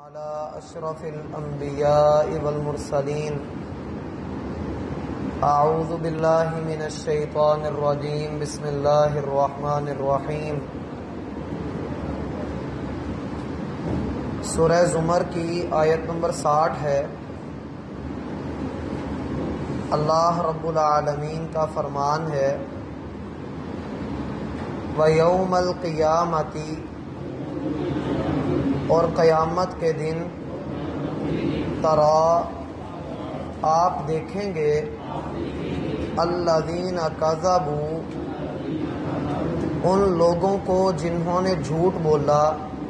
على أشرف الأنبياء والمرسلين أعوذ بالله من الشيطان الرجيم بسم الله الرحمن الرحیم۔ سورہ زمر کی آیت نمبر 60 ہے۔ اللہ رب العالمین کا فرمان ہے وَيَوْمَ الْقِيَامَةِ، اور قیامت کے دن ترا آپ دیکھیں گے الذین کذبوا، ان لوگوں کو جنہوں نے جھوٹ بولا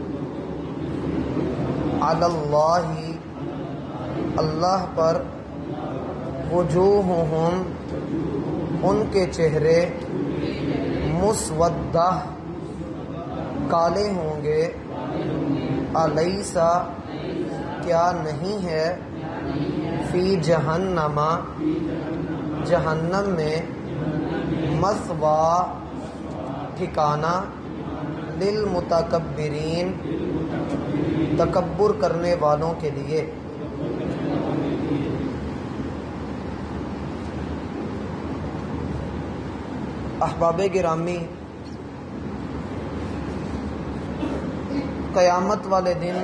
علی اللہ، اللہ پر، وجوہہم، ان کے چہرے، مسودہ، کالے ہوں گے، الیسا، کیا نہیں ہے، فی جہنم، جہنم میں، مثوا، ٹھکانہ، للمتکبرین، تکبر کرنے والوں کے لیے۔ احباب گرامی، قیامت والے دن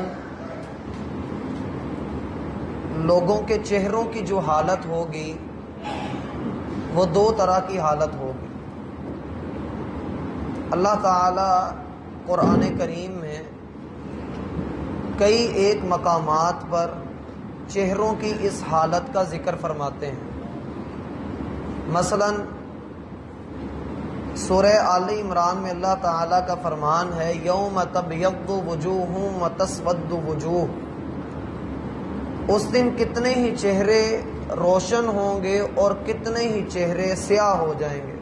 لوگوں کے چہروں کی جو حالت ہوگی وہ دو طرح کی حالت ہوگی۔ اللہ تعالی قرآن کریم میں کئی ایک مقامات پر چہروں کی اس حالت کا ذکر فرماتے ہیں۔ مثلا سورہ آل عمران میں اللہ تعالیٰ کا فرمان ہے یوم تبیض وجوہ وتسود وجوہ، اس دن کتنے ہی چہرے روشن ہوں گے اور کتنے ہی چہرے سیاہ ہو جائیں گے۔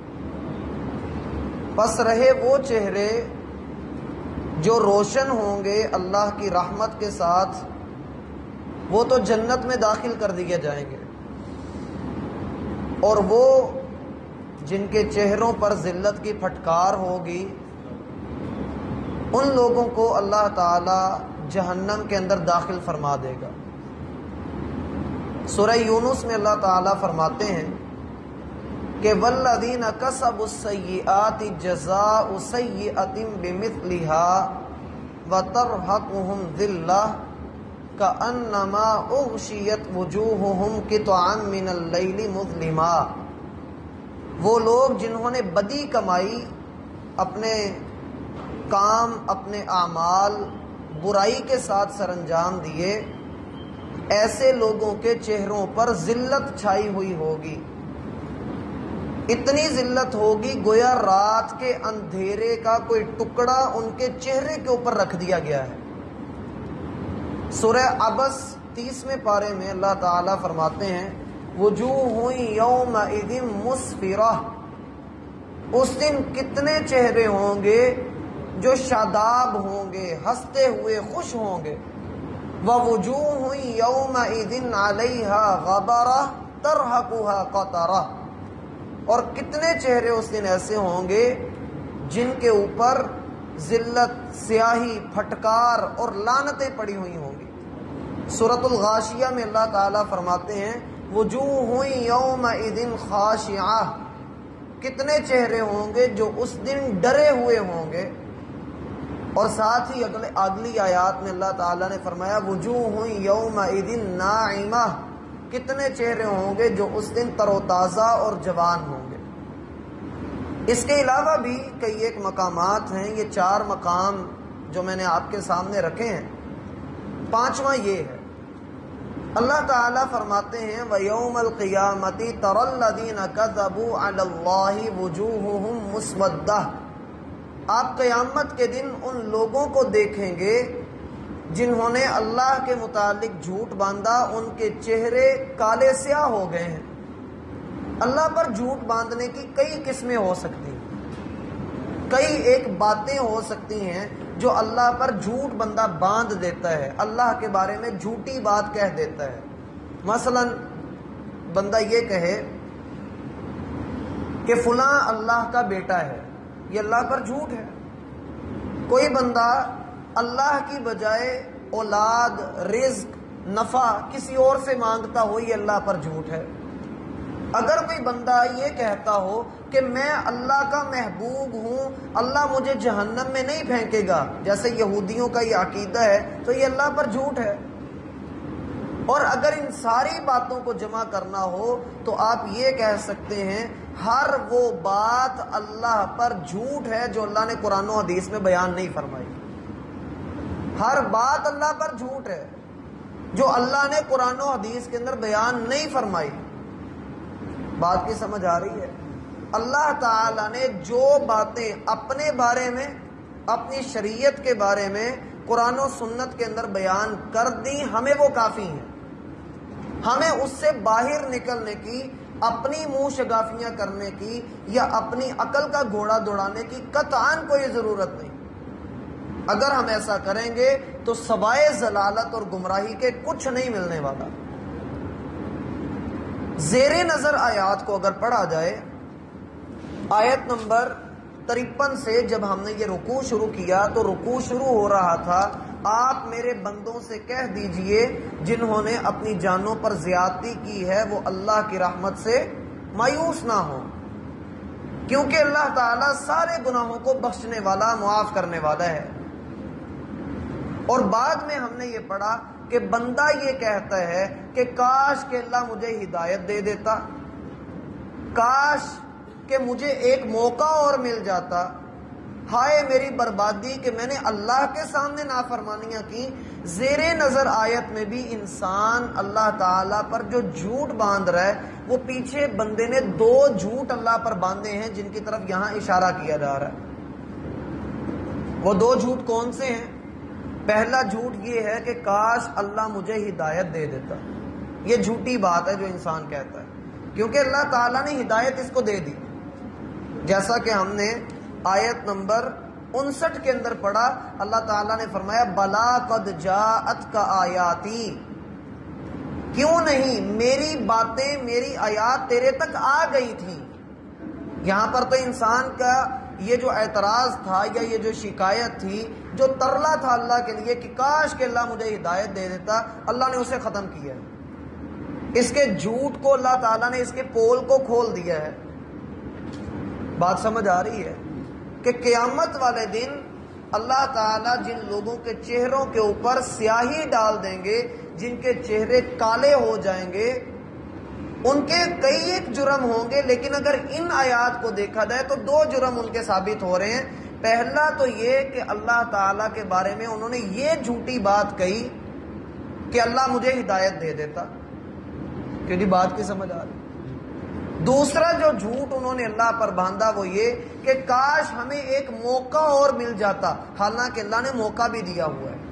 پس رہے وہ چہرے جو روشن ہوں گے اللہ کی رحمت کے ساتھ، وہ تو جنت میں داخل کر دیے جائیں گے، اور وہ جن کے چہروں پر ذلت کی پھٹکار ہوگی ان لوگوں کو اللہ تعالی جہنم کے اندر داخل فرما دے گا۔ سورہ یونس میں اللہ تعالی فرماتے ہیں کہ والذین کسبوا السیئات جزاء سیئۃ بمثلھا وترہقہم ذلہ کأنما اغشیت وجوہہم قطعا من اللیل مظلما۔ وہ لوگ جنہوں نے بدی کمائی، اپنے کام، اپنے اعمال برائی کے ساتھ سر انجام دیے، ایسے لوگوں کے چہروں پر ذلت چھائی ہوئی ہوگی، اتنی ذلت ہوگی گویا رات کے اندھیرے کا کوئی ٹکڑا ان کے چہرے کے اوپر رکھ دیا گیا ہے۔ سورہ عبس 30ویں پارے میں اللہ تعالیٰ فرماتے ہیں وجوہ یومئذ مسفرہ، اس دن کتنے چہرے ہوں گے جو شاداب ہوں گے، ہنستے ہوئے خوش ہوں گے۔ ووجوہ یومئذ علیہا غبرہ ترہقھا قطرہ، اور کتنے چہرے اس دن ایسے ہوں گے جن کے اوپر ذلت، سیاہی، پھٹکار اور لعنتیں پڑی ہوئی ہوں گی۔ سورۃ الغاشیہ میں اللہ تعالیٰ فرماتے ہیں وجوہ یومئذ خاشعہ، کتنے چہرے ہوں گے جو اس دن ڈرے ہوئے ہوں گے۔ اور ساتھ ہی اگلی آیات میں اللہ تعالیٰ نے فرمایا وجوہ یومئذ ناعمہ، کتنے چہرے ہوں گے جو اس دن تر و تازہ اور جوان ہوں گے۔ اس کے علاوہ بھی کئی ایک مقامات ہیں، یہ 4 مقام جو میں نے آپ کے سامنے رکھے ہیں۔ 5واں یہ ہے، اللہ تعالیٰ فرماتے ہیں وَيَوْمَ الْقِيَامَةِ تَرَى الَّذِينَ كَذَبُوا عَلَى اللَّهِ وُجُوهُهُمْ مُسْوَدَّةٌ، آپ قیامت کے دن ان لوگوں کو دیکھیں گے جنہوں نے اللہ کے متعلق جھوٹ باندھا، ان کے چہرے کالے سیاہ ہو گئے ہیں۔ اللہ پر جھوٹ باندھنے کی کئی قسمیں ہو سکتی ہیں، کئی ایک باتیں ہو سکتی ہیں جو اللہ پر جھوٹ بندہ باندھ دیتا ہے، اللہ کے بارے میں جھوٹی بات کہہ دیتا ہے۔ مثلا بندہ یہ کہے کہ فلاں اللہ کا بیٹا ہے، یہ اللہ پر جھوٹ ہے۔ کوئی بندہ اللہ کی بجائے اولاد، رزق، نفع کسی اور سے مانگتا ہو، یہ اللہ پر جھوٹ ہے۔ اگر کوئی بندہ یہ کہتا ہو کہ میں اللہ کا محبوب ہوں، اللہ مجھے جہنم میں نہیں پھینکے گا، جیسے یہودیوں کا یہ عقیدہ ہے، تو یہ اللہ پر جھوٹ ہے۔ اور اگر ان ساری باتوں کو جمع کرنا ہو تو آپ یہ کہہ سکتے ہیں ہر وہ بات اللہ پر جھوٹ ہے جو اللہ نے قرآن و حدیث میں بیان نہیں فرمائی۔ ہر بات اللہ پر جھوٹ ہے جو اللہ نے قرآن و حدیث کے اندر بیان نہیں فرمائی۔ بات کی سمجھ آ رہی ہے؟ اللہ تعالیٰ نے جو باتیں اپنے بارے میں، اپنی شریعت کے بارے میں قرآن و سنت کے اندر بیان کر دی، ہمیں وہ کافی ہیں۔ ہمیں اس سے باہر نکلنے کی، اپنی منہ شگافیاں کرنے کی یا اپنی عقل کا گھوڑا دوڑانے کی قطعاً کوئی ضرورت نہیں۔ اگر ہم ایسا کریں گے تو سوائے ضلالت اور گمراہی کے کچھ نہیں ملنے والا۔ زیر نظر آیات کو اگر پڑھا جائے، آیت نمبر 53 سے جب ہم نے یہ رکوع شروع کیا تو رکوع شروع ہو رہا تھا، آپ میرے بندوں سے کہہ دیجئے جنہوں نے اپنی جانوں پر زیادتی کی ہے وہ اللہ کی رحمت سے مایوس نہ ہو، کیونکہ اللہ تعالیٰ سارے گناہوں کو بخشنے والا، معاف کرنے والا ہے۔ اور بعد میں ہم نے یہ پڑھا کہ بندہ یہ کہتا ہے کہ کاش کہ اللہ مجھے ہدایت دے دیتا، کاش کہ مجھے ایک موقع اور مل جاتا، ہائے میری بربادی کہ میں نے اللہ کے سامنے نافرمانیاں کی۔ زیر نظر آیت میں بھی انسان اللہ تعالیٰ پر جو جھوٹ باندھ رہا ہے، وہ پیچھے بندے نے 2 جھوٹ اللہ پر باندھے ہیں جن کی طرف یہاں اشارہ کیا جا رہا ہے۔ وہ 2 جھوٹ کون سے ہیں؟ پہلا جھوٹ یہ ہے کہ کاش اللہ مجھے ہدایت دے دیتا۔ یہ جھوٹی بات ہے جو انسان کہتا ہے، کیونکہ اللہ تعالیٰ نے ہدایت اس کو دے دی، جیسا کہ ہم نے آیت نمبر 59 کے اندر پڑھا۔ اللہ تعالیٰ نے فرمایا بلا قد جاءتک آیاتی، کیوں نہیں میری باتیں، میری آیات تیرے تک آ گئی تھی۔ یہاں پر تو انسان کا یہ جو اعتراض تھا یا یہ جو شکایت تھی، جو ترلا تھا اللہ کے لیے کہ کاش کہ اللہ مجھے ہدایت دے دیتا، اللہ نے اسے ختم کیا ہے۔ اس کے جھوٹ کو اللہ تعالیٰ نے اس کے پول کو کھول دیا ہے۔ بات سمجھ آ رہی ہے کہ قیامت والے دن اللہ تعالیٰ جن لوگوں کے چہروں کے اوپر سیاہی ڈال دیں گے، جن کے چہرے کالے ہو جائیں گے، ان کے کئی ایک جرم ہوں گے، لیکن اگر ان آیات کو دیکھا جائے تو 2 جرم ان کے ثابت ہو رہے ہیں۔ پہلا تو یہ کہ اللہ تعالیٰ کے بارے میں انہوں نے یہ جھوٹی بات کہی کہ اللہ مجھے ہدایت دے دیتا، کیونکہ بات کی سمجھ آ رہی۔ دوسرا جو جھوٹ انہوں نے اللہ پر باندھا وہ یہ کہ کاش ہمیں ایک موقع اور مل جاتا، حالانکہ اللہ نے موقع بھی دیا ہوا ہے۔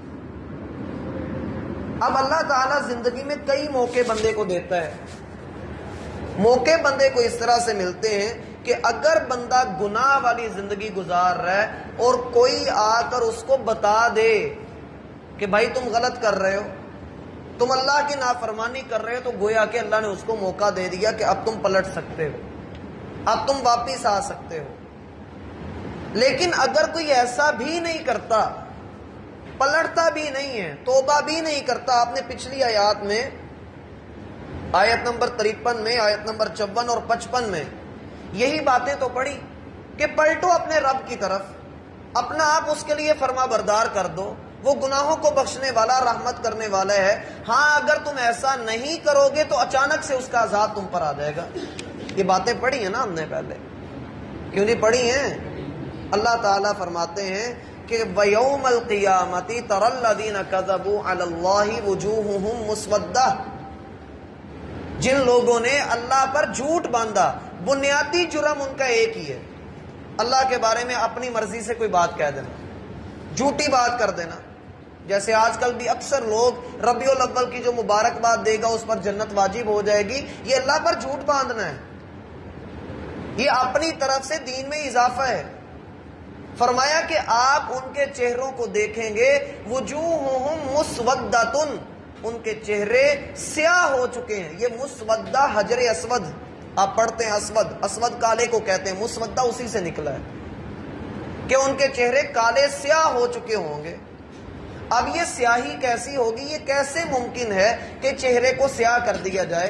اب اللہ تعالیٰ زندگی میں کئی موقع بندے کو دیتا ہے۔ موقع بندے کو اس طرح سے ملتے ہیں کہ اگر بندہ گناہ والی زندگی گزار رہا ہے اور کوئی آ کر اس کو بتا دے کہ بھائی تم غلط کر رہے ہو، تم اللہ کی نافرمانی کر رہے ہو، تو گویا کہ اللہ نے اس کو موقع دے دیا کہ اب تم پلٹ سکتے ہو، اب تم واپس آ سکتے ہو۔ لیکن اگر کوئی ایسا بھی نہیں کرتا، پلٹتا بھی نہیں ہے، توبہ بھی نہیں کرتا، آپ نے پچھلی آیات میں آیت نمبر 53 میں، آیت نمبر 54 اور 55 میں یہی باتیں تو پڑھی کہ پلٹو اپنے رب کی طرف، اپنا آپ اس کے لیے فرما بردار کر دو، وہ گناہوں کو بخشنے والا، رحمت کرنے والا ہے۔ ہاں اگر تم ایسا نہیں کرو گے تو اچانک سے اس کا عذاب تم پر آ جائے گا۔ یہ باتیں پڑھی ہیں نا ہم نے پہلے، کیوں نہیں پڑھی ہیں؟ اللہ تعالیٰ فرماتے ہیں کہ وَيَوْمَ الْقِيَامَةِ تَرَى الَّذِينَ كَذَبُوا عَلَى اللَّهِ وُجُوهُهُمْ مُسْوَدَّةٌ، جن لوگوں نے اللہ پر جھوٹ باندھا، بنیادی جرم ان کا ایک ہی ہے، اللہ کے بارے میں اپنی مرضی سے کوئی بات کہہ دینا، جھوٹی بات کر دینا۔ جیسے آج کل بھی اکثر لوگ ربیع الاول کی جو مبارکباد دے گا اس پر جنت واجب ہو جائے گی، یہ اللہ پر جھوٹ باندھنا ہے، یہ اپنی طرف سے دین میں اضافہ ہے۔ فرمایا کہ آپ ان کے چہروں کو دیکھیں گے، وجوہہم مسودۃ، ان کے چہرے سیاہ ہو چکے ہیں۔ یہ مسودہ حجر اسود، آپ پڑھتے ہیں اسود، اسود کالے کو کہتے ہیں، مسودہ اسی سے نکلا ہے کہ ان کے چہرے کالے سیاہ ہو چکے ہوں گے۔ اب یہ سیاہی کیسی ہوگی؟ یہ کیسے ممکن ہے کہ چہرے کو سیاہ کر دیا جائے؟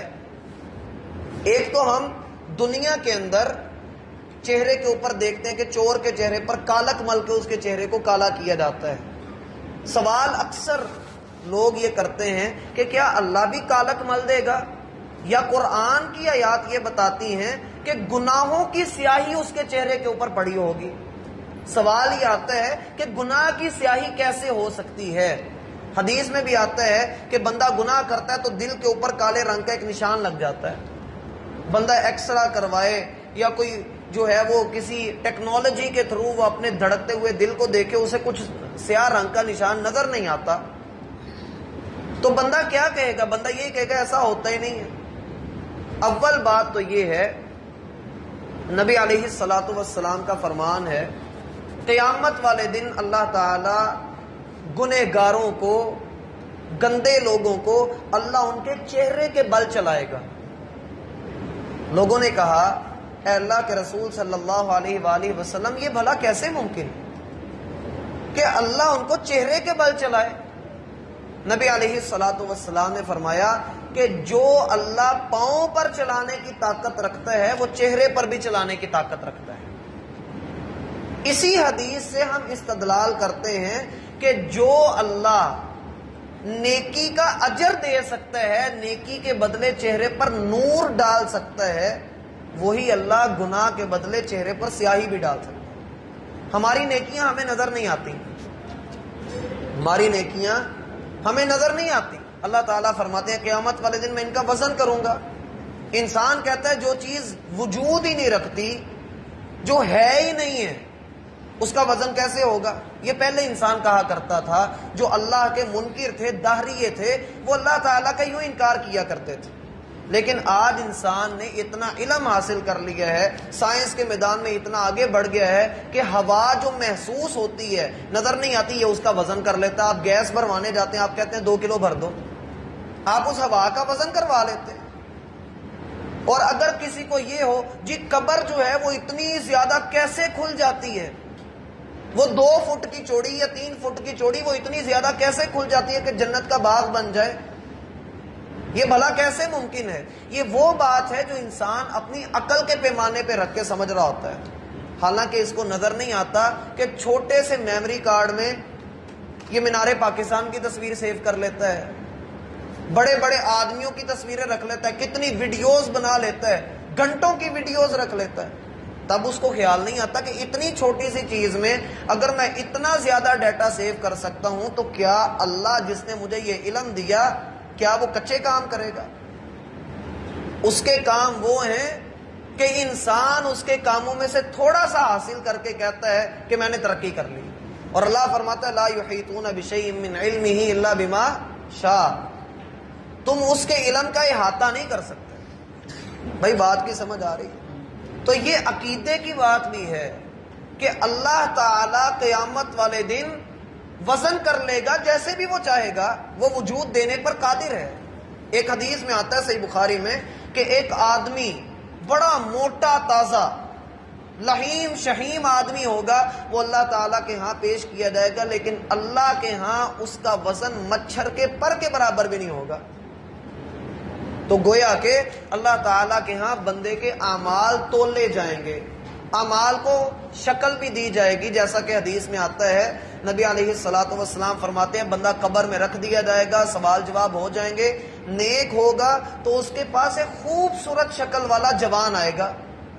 ایک تو ہم دنیا کے اندر چہرے کے اوپر دیکھتے ہیں کہ چور کے چہرے پر کالک مل کے اس کے چہرے کو کالا کیا جاتا ہے. سوال اکثر لوگ یہ کرتے ہیں کہ کیا اللہ بھی کالک مل دے گا؟ یا قرآن کی آیات یہ بتاتی ہیں کہ گناہوں کی سیاہی اس کے چہرے کے اوپر پڑی ہوگی. سوال یہ آتا ہے کہ گناہ کی سیاہی کیسے ہو سکتی ہے؟ حدیث میں بھی آتا ہے کہ بندہ گناہ کرتا ہے تو دل کے اوپر کالے رنگ کا ایک نشان لگ جاتا ہے. بندہ ایکسرا کروائے یا کوئی جو ہے وہ کسی ٹیکنالوجی کے تھرو وہ اپنے دھڑکتے ہوئے دل کو دیکھے، اسے کچھ سیاہ رنگ کا نشان نظر نہیں آتا، تو بندہ کیا کہے گا؟ بندہ یہی کہے گا ایسا ہوتا ہی نہیں ہے. اول بات تو یہ ہے، نبی علیہ الصلوۃ والسلام کا فرمان ہے، قیامت والے دن اللہ تعالی گنہگاروں کو، گندے لوگوں کو اللہ ان کے چہرے کے بل چلائے گا. لوگوں نے کہا اے اللہ کے رسول صلی اللہ علیہ وآلہ وسلم، یہ بھلا کیسے ممکن کہ اللہ ان کو چہرے کے بل چلائے؟ نبی علیہ الصلوۃ والسلام نے فرمایا کہ جو اللہ پاؤں پر چلانے کی طاقت رکھتا ہے وہ چہرے پر بھی چلانے کی طاقت رکھتا ہے. اسی حدیث سے ہم استدلال کرتے ہیں کہ جو اللہ نیکی کا اجر دے سکتا ہے، نیکی کے بدلے چہرے پر نور ڈال سکتا ہے، وہی اللہ گناہ کے بدلے چہرے پر سیاہی بھی ڈال سکتا ہے. ہماری نیکیاں ہمیں نظر نہیں آتی، ہماری نیکیاں ہمیں نظر نہیں آتی. اللہ تعالیٰ فرماتے ہیں قیامت والے دن میں ان کا وزن کروں گا. انسان کہتا ہے جو چیز وجود ہی نہیں رکھتی، جو ہے ہی نہیں ہے، اس کا وزن کیسے ہوگا؟ یہ پہلے انسان کہا کرتا تھا. جو اللہ کے منکر تھے، دہریے تھے، وہ اللہ تعالیٰ کا یوں انکار کیا کرتے تھے. لیکن آج انسان نے اتنا علم حاصل کر لیا ہے، سائنس کے میدان میں اتنا آگے بڑھ گیا ہے کہ ہوا جو محسوس ہوتی ہے، نظر نہیں آتی، یہ اس کا وزن کر لیتا ہے. آپ گیس بھروانے جاتے ہیں، آپ کہتے ہیں 2 کلو بھر دو، آپ اس ہوا کا وزن کروا لیتے ہیں. اور اگر کسی کو یہ ہو جی قبر جو ہے وہ اتنی زیادہ کیسے کھل جاتی ہے، وہ 2 فٹ کی چوڑی یا 3 فٹ کی چوڑی وہ اتنی زیادہ کیسے کھل جاتی ہے کہ جنت کا باغ بن جائے، یہ بھلا کیسے ممکن ہے؟ یہ وہ بات ہے جو انسان اپنی عقل کے پیمانے پہ رکھ کے سمجھ رہا ہوتا ہے. حالانکہ اس کو نظر نہیں آتا کہ چھوٹے سے میموری کارڈ میں یہ مینار پاکستان کی تصویر سیو کر لیتا ہے، بڑے بڑے آدمیوں کی تصویریں رکھ لیتا ہے، کتنی ویڈیوز بنا لیتا ہے، گھنٹوں کی ویڈیوز رکھ لیتا ہے. تب اس کو خیال نہیں آتا کہ اتنی چھوٹی سی چیز میں اگر میں اتنا زیادہ ڈیٹا سیو کر سکتا ہوں تو کیا اللہ جس نے مجھے یہ علم دیا، کیا وہ کچے کام کرے گا؟ اس کے کام وہ ہیں کہ انسان اس کے کاموں میں سے تھوڑا سا حاصل کر کے کہتا ہے کہ میں نے ترقی کر لی. اور اللہ فرماتا ہے لا یحیطون بشیء من علمہ الا بما شاء، تم اس کے علم کا احاطہ نہیں کر سکتے. بھائی بات کی سمجھ آ رہی ہے؟ تو یہ عقیدے کی بات بھی ہے کہ اللہ تعالی قیامت والے دن وزن کر لے گا جیسے بھی وہ چاہے گا، وہ وجود دینے پر قادر ہے. ایک حدیث میں آتا ہے صحیح بخاری میں کہ ایک آدمی بڑا موٹا تازہ لحیم شہیم آدمی ہوگا، وہ اللہ تعالیٰ کے ہاں پیش کیا جائے گا، لیکن اللہ کے ہاں اس کا وزن مچھر کے پر کے برابر بھی نہیں ہوگا. تو گویا کہ اللہ تعالیٰ کے ہاں بندے کے اعمال تولے جائیں گے، اعمال کو شکل بھی دی جائے گی. جیسا کہ حدیث میں آتا ہے، نبی علیہ الصلوۃ والسلام فرماتے ہیں بندہ قبر میں رکھ دیا جائے گا، سوال جواب ہو جائیں گے. نیک ہوگا تو اس کے پاس ایک خوبصورت شکل والا جوان آئے گا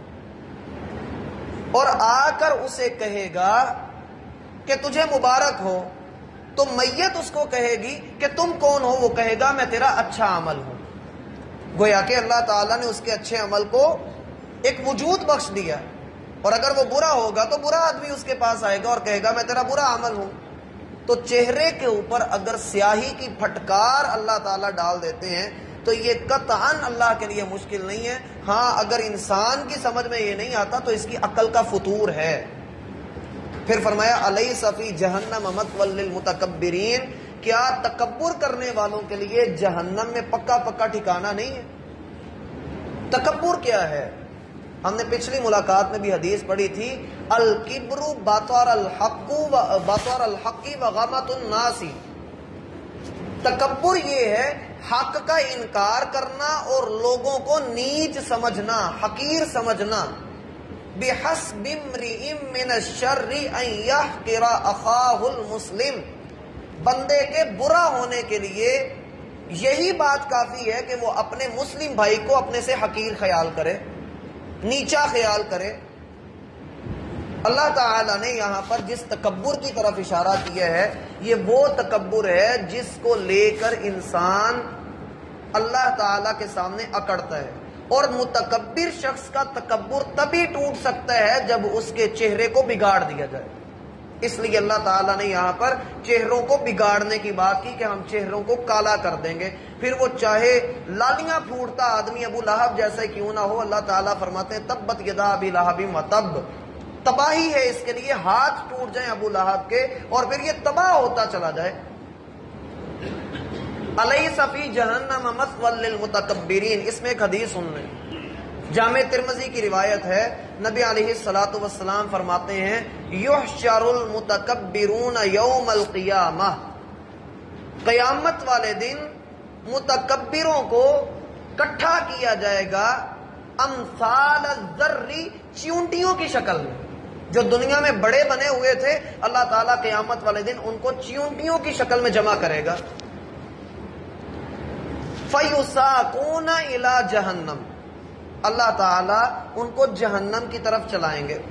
اور آ کر اسے کہے گا کہ تجھے مبارک ہو. تو میت اس کو کہے گی کہ تم کون ہو؟ وہ کہے گا میں تیرا اچھا عمل ہوں. گویا کہ اللہ تعالیٰ نے اس کے اچھے عمل کو ایک وجود بخش دیا، اور اگر وہ برا ہوگا تو برا آدمی اس کے پاس آئے گا اور کہے گا میں تیرا برا عمل ہوں. تو چہرے کے اوپر اگر سیاہی کی پھٹکار اللہ تعالیٰ ڈال دیتے ہیں تو یہ قطعاً اللہ کے لیے مشکل نہیں ہے. ہاں اگر انسان کی سمجھ میں یہ نہیں آتا تو اس کی عقل کا فطور ہے. پھر فرمایا الیس فی جہنم مثوی للمتکبرین، کیا تکبر کرنے والوں کے لیے جہنم میں پکا پکا ٹھکانہ نہیں ہے؟ تکبر کیا ہے؟ ہم نے پچھلی ملاقات میں بھی حدیث پڑھی تھی، الکبر بطر الحق وغمط الناس، تکبر یہ ہے حق کا انکار کرنا اور لوگوں کو نیچ سمجھنا، حقیر سمجھنا۔ بحسب امرئ من الشر ان يحقر اخاہ المسلم، بندے کے برا ہونے کے لیے یہی بات کافی ہے کہ وہ اپنے مسلم بھائی کو اپنے سے حقیر خیال کرے، نیچا خیال کرے۔ اللہ تعالیٰ نے یہاں پر جس تکبر کی طرف اشارہ کیا ہے، یہ وہ تکبر ہے جس کو لے کر انسان اللہ تعالیٰ کے سامنے اکڑتا ہے، اور متکبر شخص کا تکبر تبھی ٹوٹ سکتا ہے جب اس کے چہرے کو بگاڑ دیا جائے۔ اس لیے اللہ تعالیٰ نے یہاں پر چہروں کو بگاڑنے کی بات کی کہ ہم چہروں کو کالا کر دیں گے، پھر وہ چاہے لالیاں پھوٹتا آدمی ابو لہب جیسے کیوں نہ ہو، اللہ تعالیٰ فرماتے ہیں تبت یدا ابی لہب وتب، تباہی ہے اس کے لیے، ہاتھ ٹوٹ جائیں ابو لہب کے اور پھر یہ تباہ ہوتا چلا جائے۔ الیس فی جہنم مثوی للمتکبرین، اس میں ایک حدیث سن لیں، جامع ترمذی کی روایت ہے، نبی علیہ الصلوۃ والسلام فرماتے ہیں یحشر المتکبرون یوم القیامہ، قیامت والے دن متکبروں کو اکٹھا کیا جائے گا امثال الذر، چیونٹیوں کی شکل میں۔ جو دنیا میں بڑے بنے ہوئے تھے، اللہ تعالیٰ قیامت والے دن ان کو چیونٹیوں کی شکل میں جمع کرے گا۔ فَيُسَاقُونَ إِلَى جَهَنَّمَ، اللہ تعالیٰ ان کو جہنم کی طرف چلائیں گے۔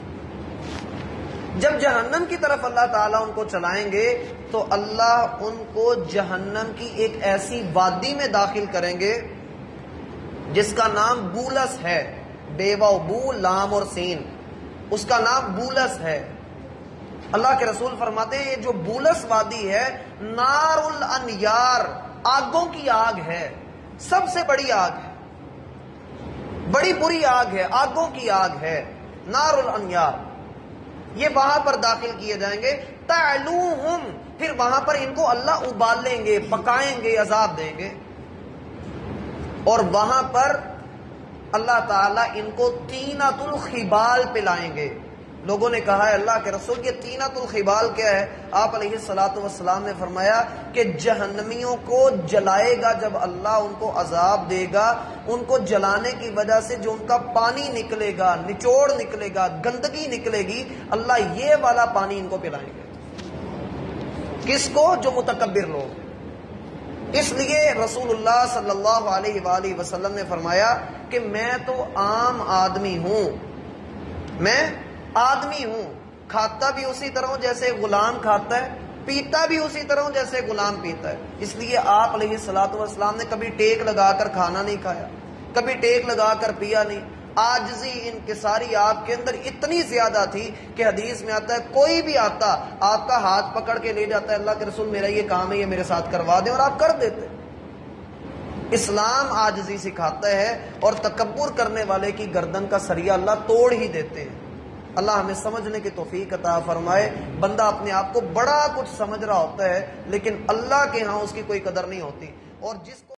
جب جہنم کی طرف اللہ تعالیٰ ان کو چلائیں گے تو اللہ ان کو جہنم کی ایک ایسی وادی میں داخل کریں گے جس کا نام بولس ہے، بے و بو لام اور سین، اس کا نام بولس ہے۔ اللہ کے رسول فرماتے ہیں یہ جو بولس وادی ہے نار الانیار، آگوں کی آگ ہے، سب سے بڑی آگ ہے، بڑی بری آگ ہے، آگوں کی آگ ہے، نار الانیار۔ یہ وہاں پر داخل کیے جائیں گے، تعلوہم، پھر وہاں پر ان کو اللہ ابالیں گے، پکائیں گے، عذاب دیں گے، اور وہاں پر اللہ تعالیٰ ان کو طینۃ الخبال پلائیں گے۔ لوگوں نے کہا ہے اللہ کے رسول یہ طینۃ الخبال کیا ہے؟ آپ علیہ الصلوۃ والسلام نے فرمایا کہ جہنمیوں کو جلائے گا جب اللہ ان کو عذاب دے گا، ان کو جلانے کی وجہ سے جو ان کا پانی نکلے گا، نچوڑ نکلے گا، گندگی نکلے گی، اللہ یہ والا پانی ان کو پلائیں گے۔ کس کو؟ جو متکبر لوگ۔ اس لیے رسول اللہ صلی اللہ علیہ وآلہ وسلم نے فرمایا کہ میں تو عام آدمی ہوں، میں آدمی ہوں، کھاتا بھی اسی طرح ہوں جیسے غلام کھاتا ہے، پیتا بھی اسی طرح ہوں جیسے غلام پیتا ہے۔ اس لیے آپ علیہ الصلوۃ والسلام نے کبھی ٹیک لگا کر کھانا نہیں کھایا، کبھی ٹیک لگا کر پیا نہیں۔ عاجزی انکساری آپ کے اندر اتنی زیادہ تھی کہ حدیث میں آتا ہے کوئی بھی آتا آپ کا ہاتھ پکڑ کے لے جاتا ہے اللہ کے رسول میرا یہ کام ہے یہ میرے ساتھ کروا دیں، اور آپ کر دیتے۔ اسلام عاجزی سکھاتا ہے اور تکبر کرنے والے کی گردن کا سریا اللہ توڑ ہی دیتے ہیں۔ اللہ ہمیں سمجھنے کی توفیق عطا فرمائے۔ بندہ اپنے آپ کو بڑا کچھ سمجھ رہا ہوتا ہے لیکن اللہ کے ہاں اس کی کوئی قدر نہیں ہوتی، اور جس کو